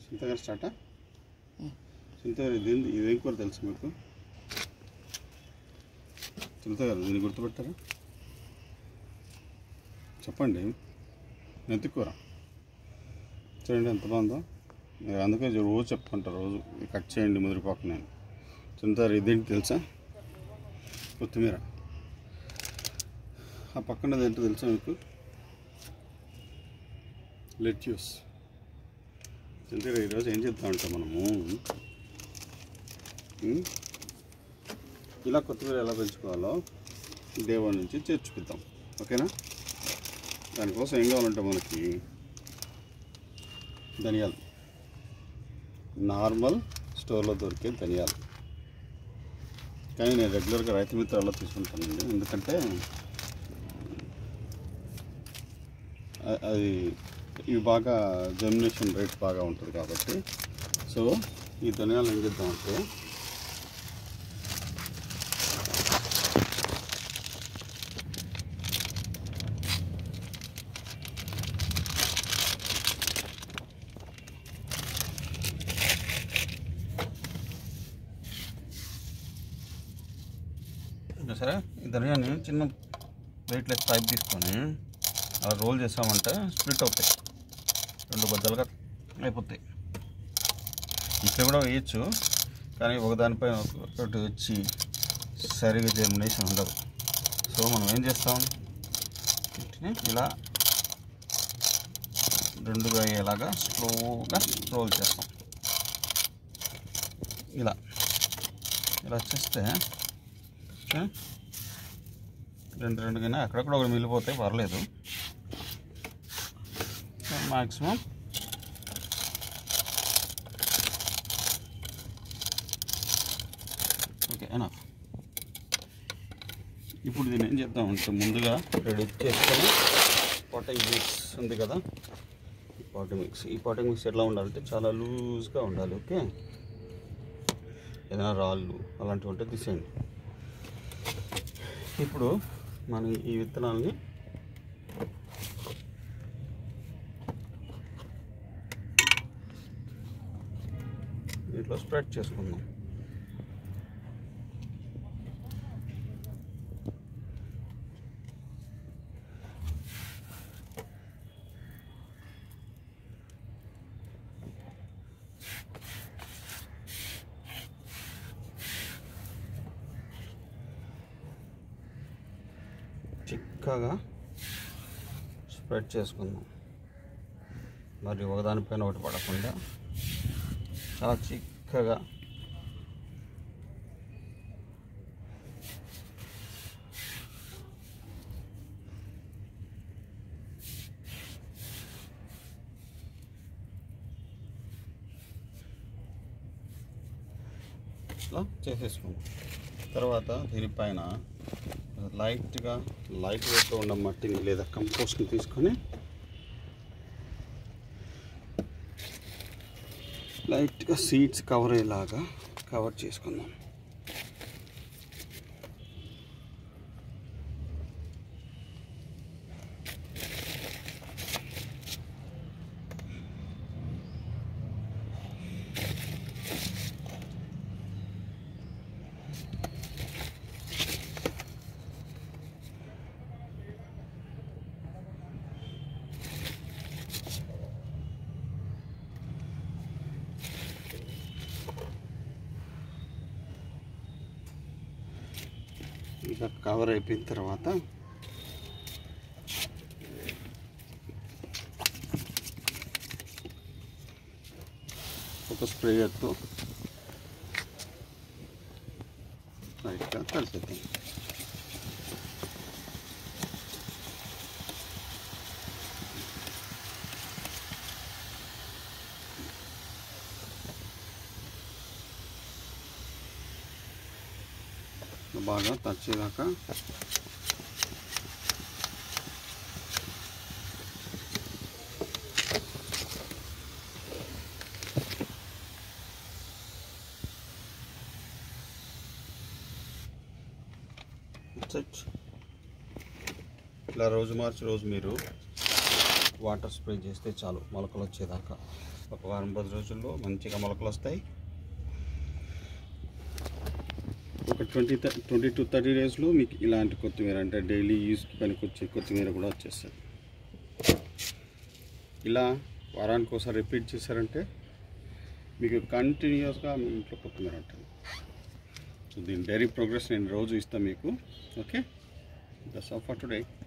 చింతగారు స్టార్టా? చింతగారు ఇదేం కూర తెలుసు మీకు? చింతగారు దీన్ని గుర్తుపెట్టారా? చెప్పండి. మెంతి కూర చూడండి ఎంత బాగుందో. అందుకే రోజు చెప్పుకుంటారు, రోజు కట్ చేయండి ముదిరిపోక. నేను చింతగారు ఇదేంటి తెలుసా? కొత్తిమీర. ఆ పక్కనది ఏంటో తెలుసా మీకు? లెట్యూస్. చింతగారు ఈరోజు ఏం చేద్దామంటే మనము ఇలా కొత్తిమీర ఎలా పెంచుకోవాలో దేవుడి నుంచి చేర్చుకుందాం. ఓకేనా? దానికోసం ఏం కావాలంటే మనకి ధనియాలు, నార్మల్ స్టోర్లో దొరికే ధనియాలు. కానీ నేను రెగ్యులర్గా రైతు మిత్రాల్లో తీసుకుంటానండి, ఎందుకంటే అది ఇవి బాగా జర్మినేషన్ రేట్ బాగా ఉంటుంది కాబట్టి. సో ఈ ధనియాలు ఏం చేద్దామంటే సరే, ఈ ధనియాన్ని చిన్న వెయిట్లెస్ పైప్ తీసుకొని అలా రోల్ చేసామంటే స్ప్లిట్ అవుతాయి, 2 బద్దలుగా అయిపోతాయి. ఇట్లా కూడా వేయచ్చు, కానీ ఒకదానిపైన ఒకటి వచ్చి సరిగా జర్మినేషన్ ఉండదు. సో మనం ఏం చేస్తాం, వీటిని ఇలా 2గా అయ్యేలాగా స్లోగా రోల్ చేస్తాం. ఇలా చేస్తే 2 అక్కడక్కడ ఒకటి మిగిలిపోతాయి, పర్లేదు. మ్యాక్సిమం ఓకే అయినా. ఇప్పుడు దీన్ని ఏం చేద్దామంటే ముందుగా రెడీ చేసుకొని పాటింగ్ మిక్స్ ఉంది కదా, ఈ పాటింగ్ మిక్స్ ఎట్లా ఉండాలంటే చాలా లూజ్గా ఉండాలి. ఓకే, ఏదైనా రాళ్ళు అలాంటివి ఉంటే తీసేయండి. ఇప్పుడు మనం ఈ విత్తనాలని దీంట్లో స్ప్రెడ్ చేసుకుందాం. చిక్కగా స్ప్రెడ్ చేసుకుందాం, మరి ఒకదానిపైన ఒకటి పడకుండా చాలా చిక్కగా. ఇట్లా చేసేసుకుందాం. తర్వాత దీనిపైన లైట్ వెయిట్తో ఉన్న మట్టిని లేదా కంపోస్ట్ని తీసుకొని లైట్గా సీడ్స్ కవర్ అయ్యేలాగా కవర్ చేసుకుందాం. ఇక కవర్ అయిపోయిన తర్వాత ఒక స్ప్రేయర్తో లైట్గా కలిపేద్దాం. బాగా తచ్చేదాకా ఇలా రోజు మార్చి రోజు మీరు వాటర్ స్ప్రే చేస్తే చాలు మొలకలు వచ్చేదాకా. ఒక వారం 10 రోజుల్లో మంచిగా మొలకలు వస్తాయి. ఒక 20 to 30 డేస్లో మీకు ఇలాంటి కొత్తిమీర అంటే డైలీ యూస్కి పనికొచ్చే కొత్తిమీర కూడా వచ్చేస్తుంది. ఇలా వారానికి ఒకసారి రిపీట్ చేశారంటే మీకు కంటిన్యూస్గా మీ ఇంట్లో కొత్తిమీర ఉంటుంది. సో దీని డైరీ ప్రోగ్రెస్ నేను రోజు ఇస్తాను మీకు. Okay, that's all for today.